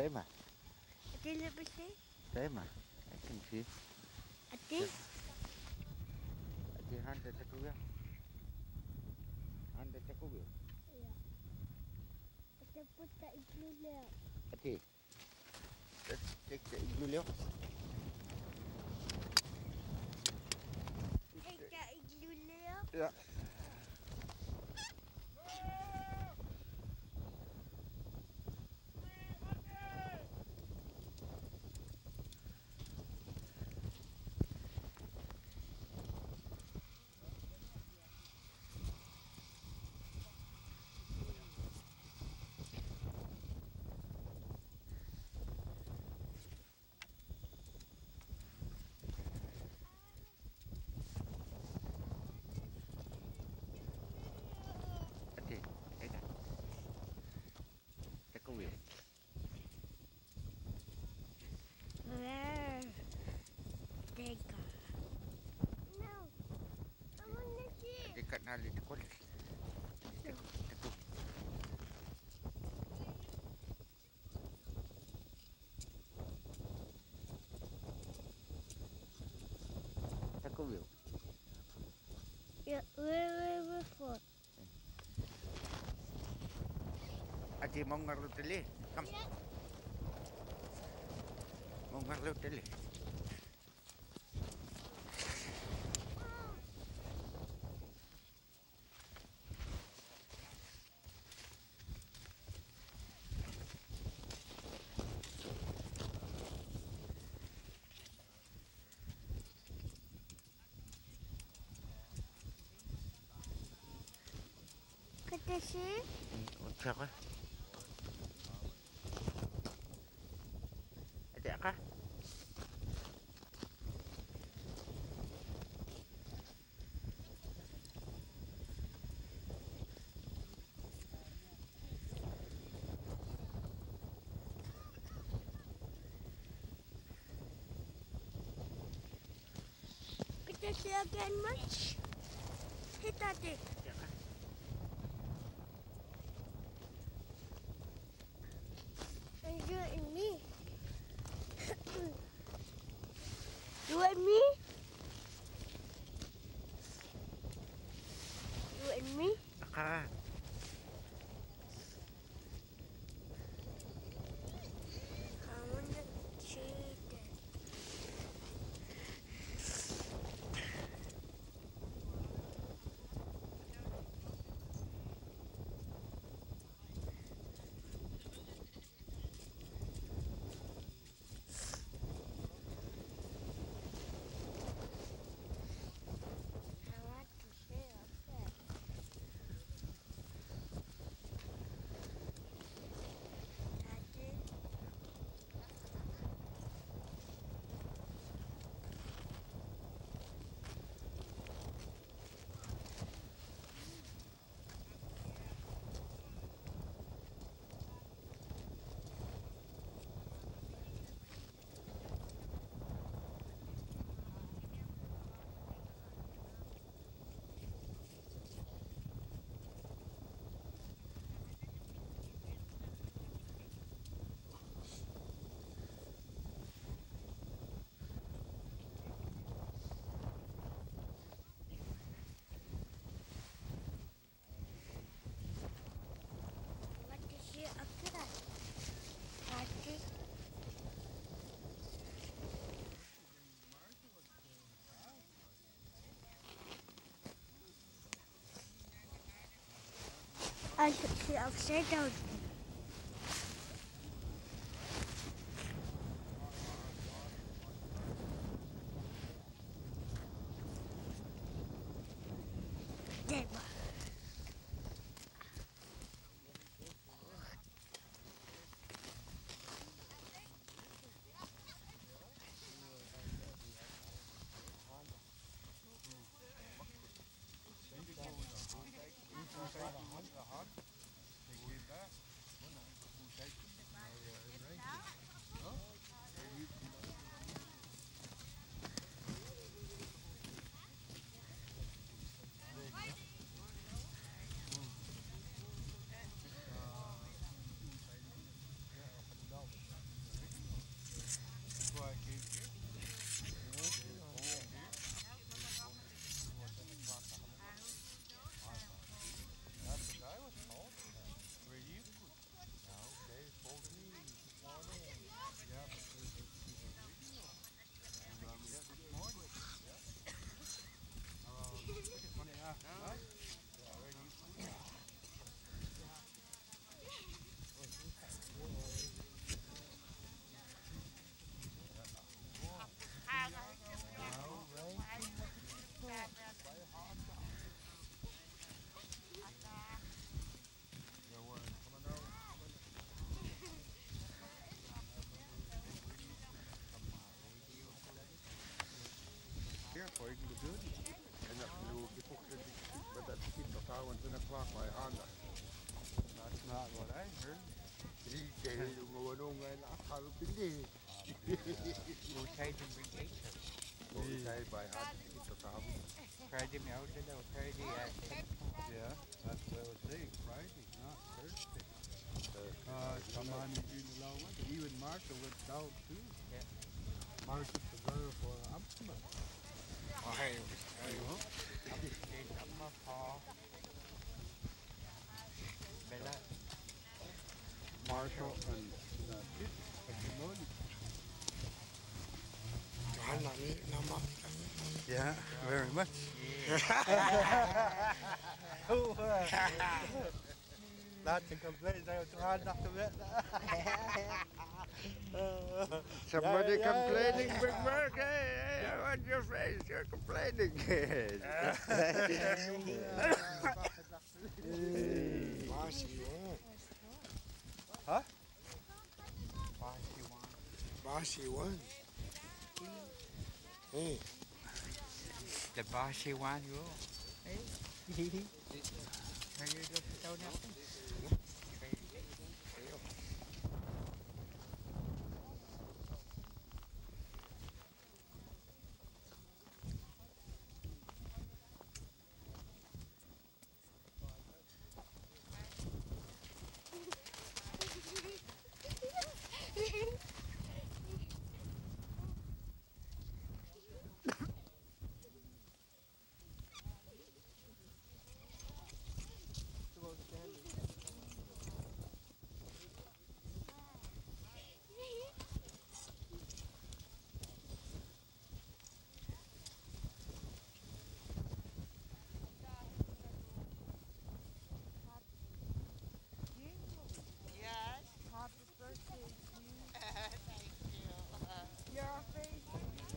Same ah. Ate lebih sih. Same ah. I can see. Ate. Ate hand tak kuya. Hand tak kuya. Iya. Ate pun tak igloo leo. Ate. Take the igloo leo. Take the igloo leo. Ja. Ate. Ate. Tak kuya. Teka. No. I want to see. Ate kat nali tekul. Tekul. Tak kuya. Yeah, where for? Ate mau ngaruh teli. Come. Yeah. Mau ngaruh teli. Kata sih. Siapa? Ate ka? Kata sih again much. Hit ate. Siapa? And you and me. You and me? You and me? Ka. I want to cheat. I want to see outside. Ate. What is she after that? Ate. I should see upside down. There. poiken de deur niet. En dat bedoel ik ook met dat kind dat houden van een kwak bij handen. That's not what I heard. Die tegen gewoon om en afgaan op de ding. Hoe zei de brigade? Hoe zij bij handen kind dat houden. Friday me out there, Friday at 10. Yeah, that's what I was saying. Friday, not Thursday. Come on, you do the low one. Even Martha went down too. Yeah. Martha the girl for Amsterdam. Update up my call. Bella. Marshall and kid and Simone. Yeah, very much. Not to complain, they were too hard not to bet. Somebody complaining, Big Mark. Hey, I want your face. You're complaining. Huh? Bossy one. Bossy one. Hey. The bossy one, you. Hey. Are you just down nothing? Happy birthday to you. Thank you. Your face.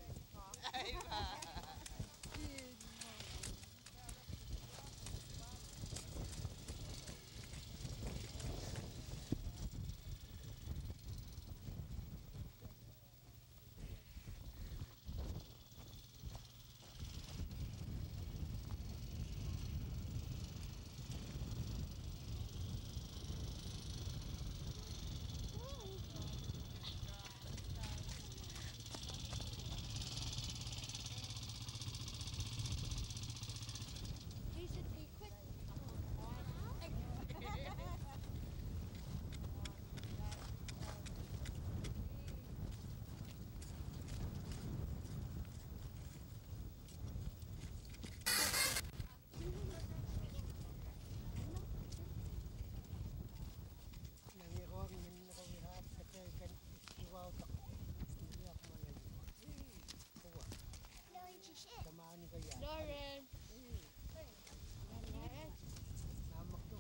He should be quick. Nangiroon min rawihat sa kan istiwaw ta. Istiyak man ay. Kuwa. Tamaan kaya. Lauren. Namak to.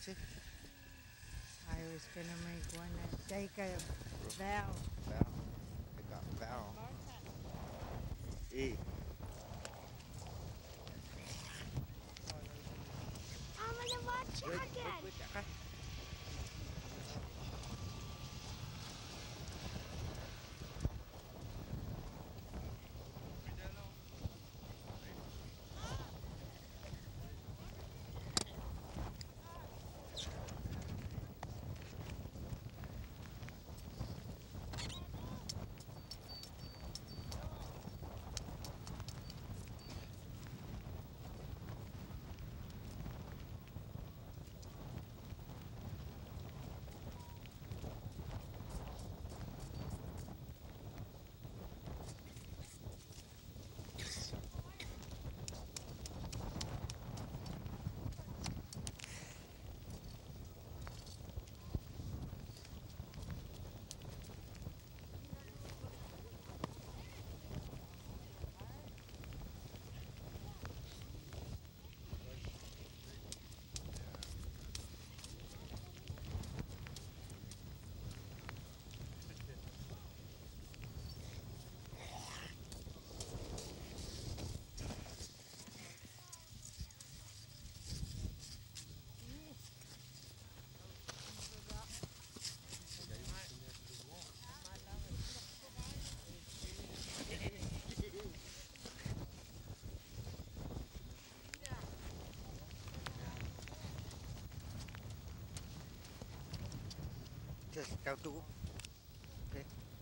it? I was gonna make one and take a bell. Val. I got Val. E. I'm gonna watch it again. Just cao tu. Okay.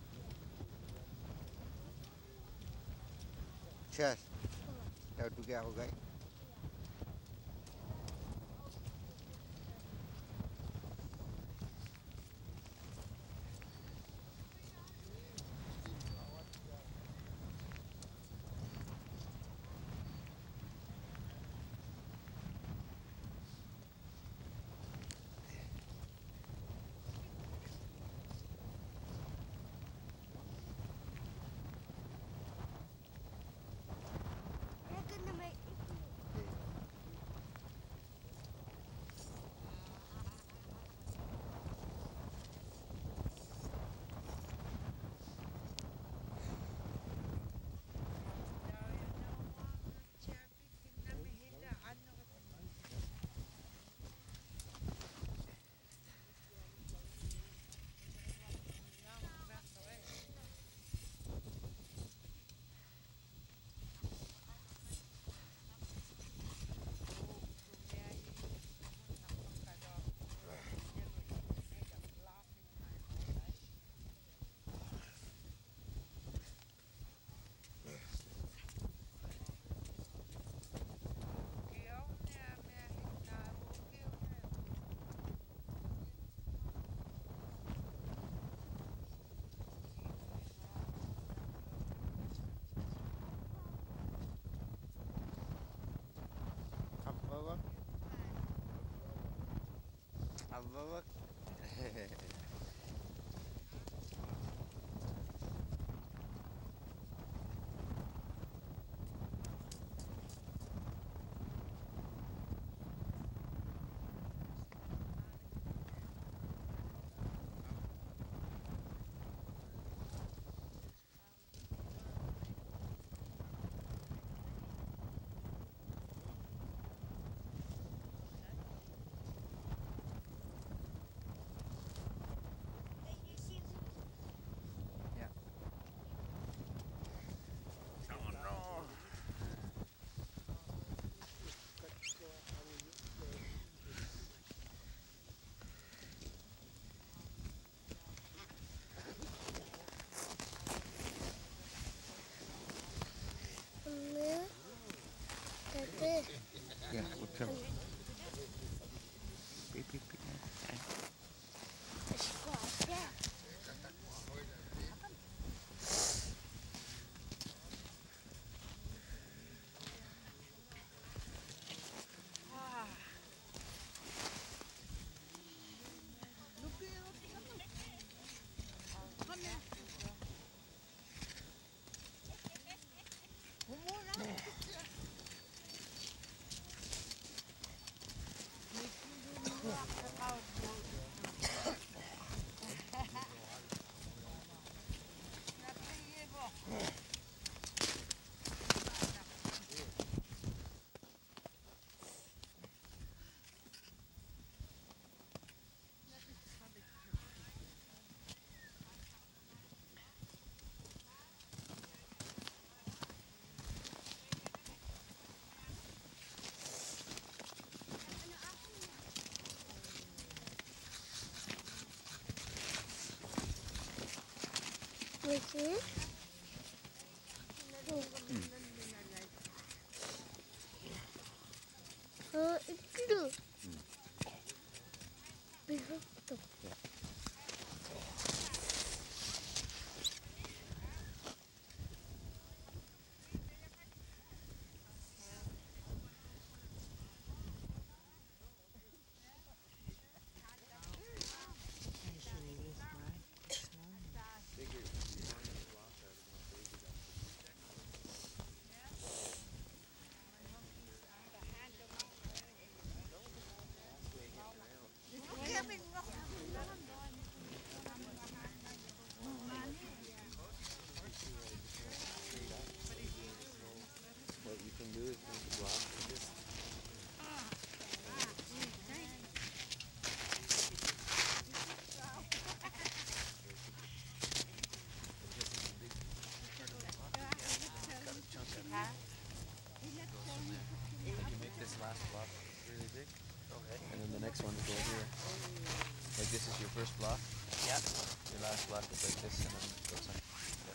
Just cao tu cái gậy. We're gonna make Avavak. Oh no. Yeah, we'll come. Beep, beep, beep. Which is? Itu. Begitu. What you can do is make block this. You make this last block really big. Okay. And then the next one will go here. Like this is your first block. Yeah. Your last block is like this, and then it goes on.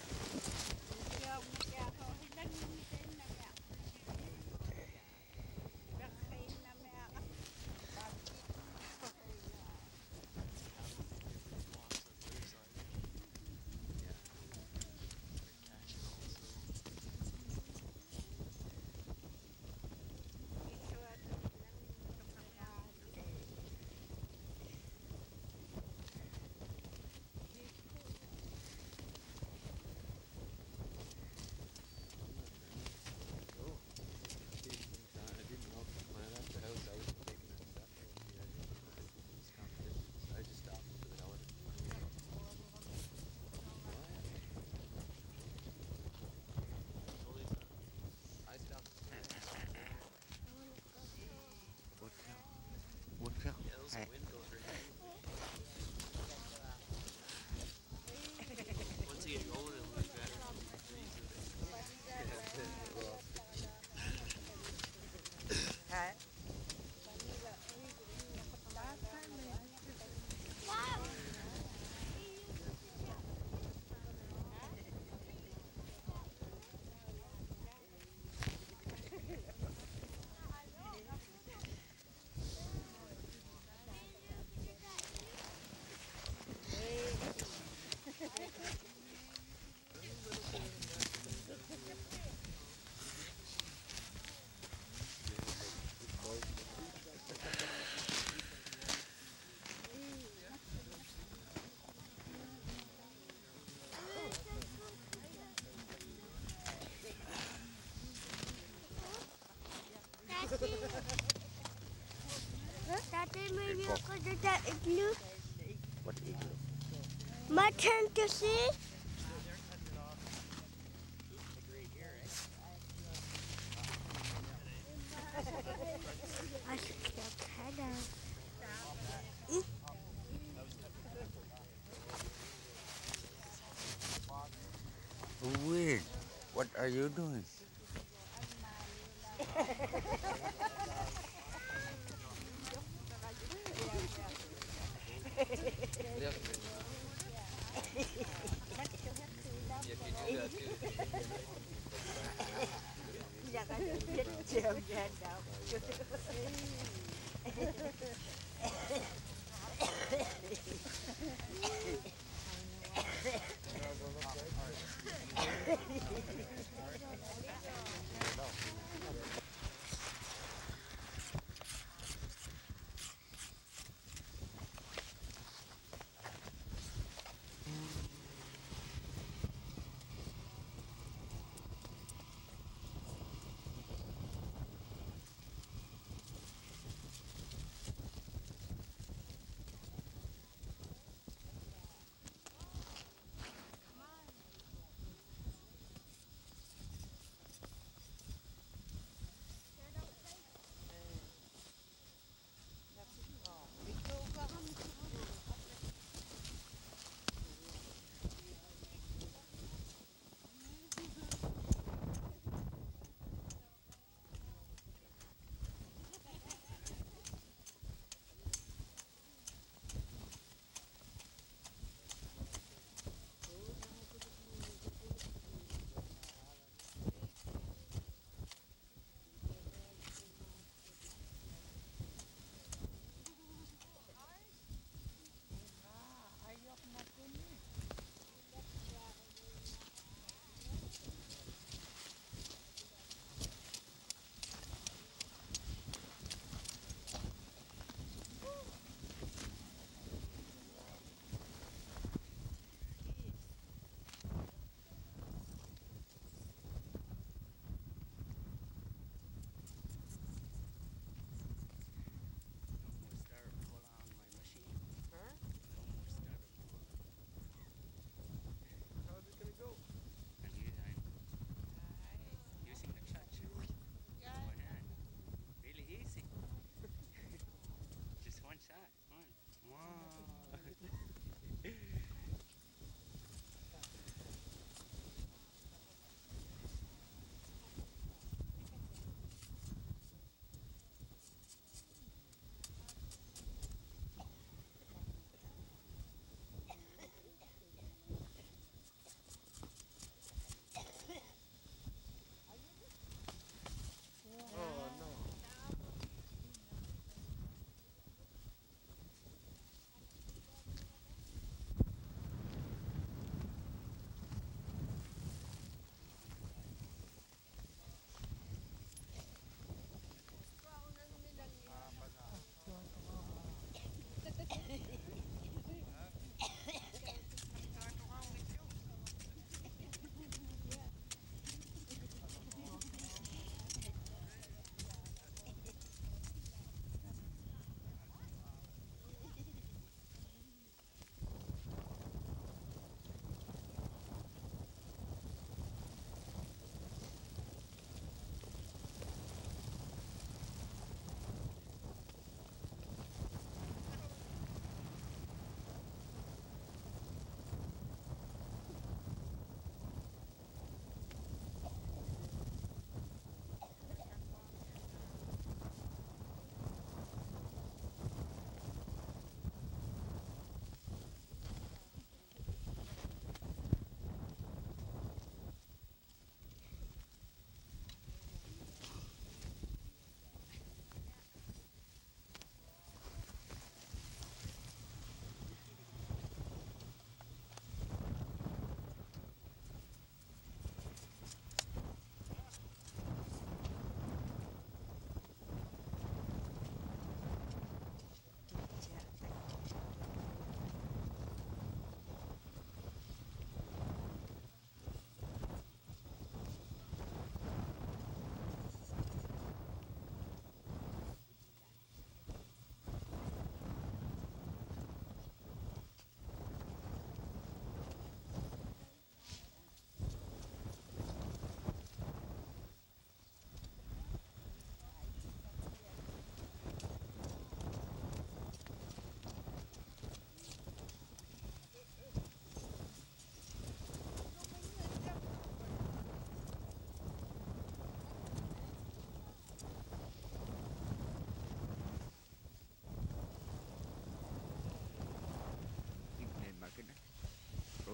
Once you get going, it'll be better. Tati, maybe ako dito igloo. What igloo? My turn to see. I should get kind of. Weird. What are you doing?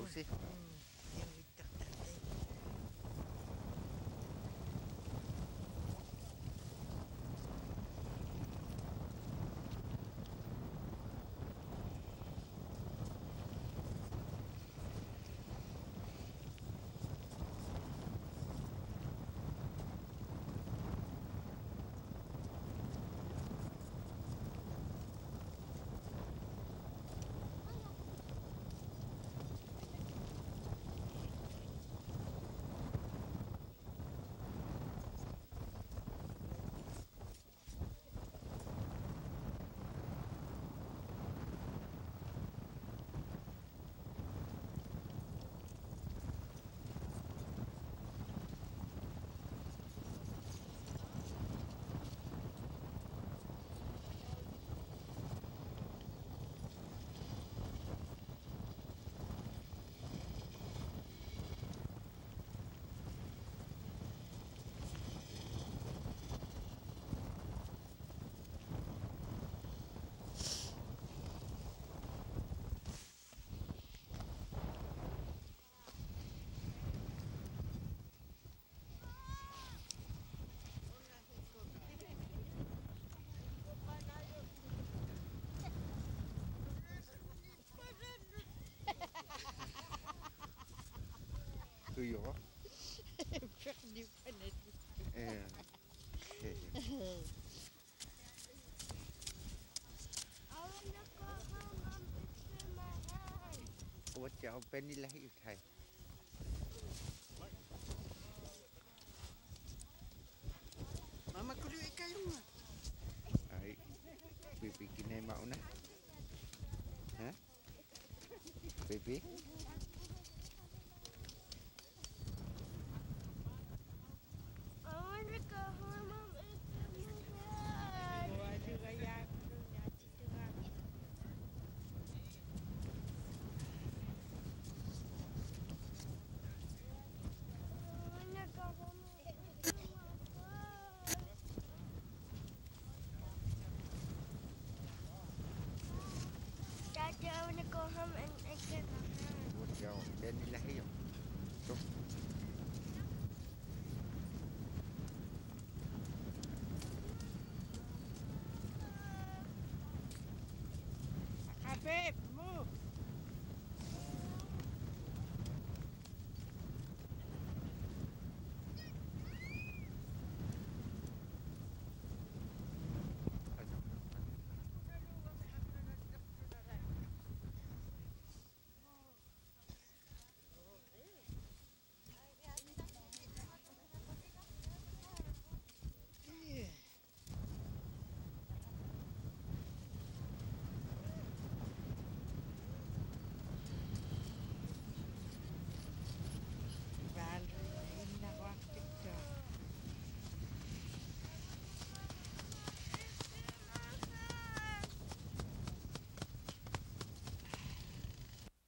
sih. Yang hitam tadi. Tuyo. Di mana tu? Eh. I wanna go home and picture my hand. ว่าจะเอาเป็นนี่แหละอยู่ไทย Mama kudu ikan rumah. Ay, bibikin na yung mauna. Ha? Baby? I wanna go home and picture my hand. Bawa juga yang tu nyati tu kan. I wanna go home and picture my hand. Daddy, I wanna go home and picture my hand. ว่าจะเอาเป็นนี่แหละอยู่ Habib.